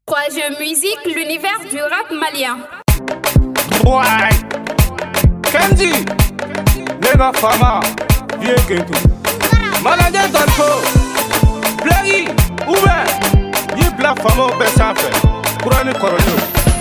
Quoi jeu musique, l'univers du rap malien. Ouais, Kenji, Nega Fama, vieux Kentu, Manager Dolfo, Blaggy, Ouvert, Yé Bla Fama au Bessanfe, Kourani Koroyo.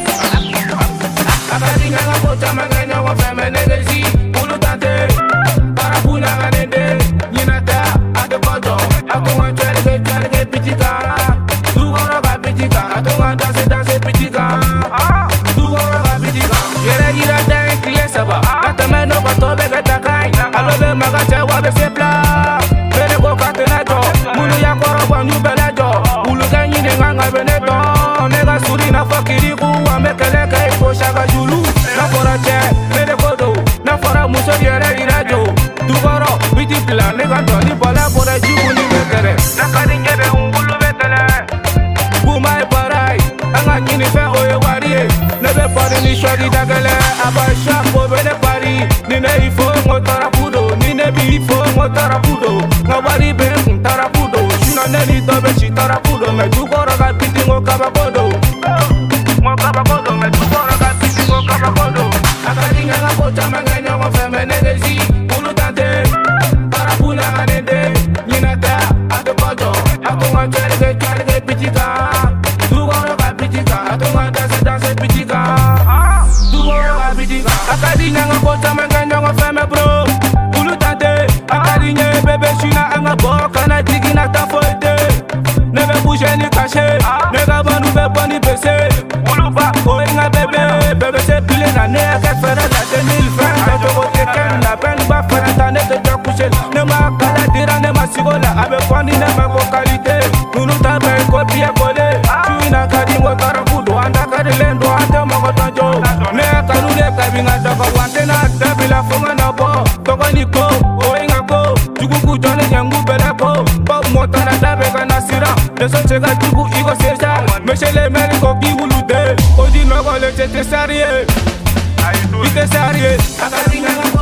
Akadi Nanga Pota Manganya wa Femme Negezi, Ulutante, Parapuna Ganende, Ninata, Adekoto, Akuma Twelge Pitika, Dugoroga Pitika, Atuma Danse Pitika, Dugoroga Pitika, Gira Dang Kiesaba, Atameno Batobe Gatakai, Alobe Magacha Wabe Sepla, Beneko Katenato, Mulia Koroba Nubelato, Ulugani Nanga Beneto, Nega Surina Fakiriku, Amekeleka Ipo Shaka Julu, Naforache, Benekodo, Nafora Muso Yere Irajo, Dugoro, Bitipla, Nega Tony Bola Bora Juni Bekere, Nakaringere Ungulu Betele, Bumai Parai, Angani Fe Oye Nebe Pari ni Shwagi Dagale, Abasha Bobene Pari, Nine Ifo Motarapudo, Nine Bifo Motarapudo, Nobody Ben Tarapudo, Shuna Neni Dobechi Tarapudo, Medugoro Gapiti Mokabakodo, Mokabakodo, Medugoro Gapiti Mokabakodo, Akadinga Pota Manganya wa Femme Negezi, Ulutante, Parapuna Ganende, Ninata, Adekoto, Akuma Twelge Pitika, Dugoro Gapitika, Akuma Danse Pitika, Dugoro Gapitika, Akadinga Pota Manganya wa Femme Bro, Ulutante, Akadinga Bebe Shina Anga Boka na Digina Tafoide, Nebe bouger ni caché, Nega Banu Bebani Bese, Uluba, Oinga Bebe, Bebe se pile na Nega Fera la 2020, Bebe Oteken, la peine va faire un tannet de Jacouché, Nema Kala Dira, Nema Sigola, avec Kwani Nema Vocalité, Nunu Tabe, Kopi à Kolé, Tuina Kadingo Tarakudo, Andakari Lendo, Ante Mokotonjo, Nea Kanune Kabinga Daba, Wantena, Dabila Fonga Nabo, Tokoniko, Oinga Ko, Jukuku Jone Yangu Belako, Bob Motana Dabega Nasira, Nesotega Juku Igo Seja, Meshele Meriko Kiwulude, Oji Nogo Le Tete Sarie, Ite Sarie, Akadinga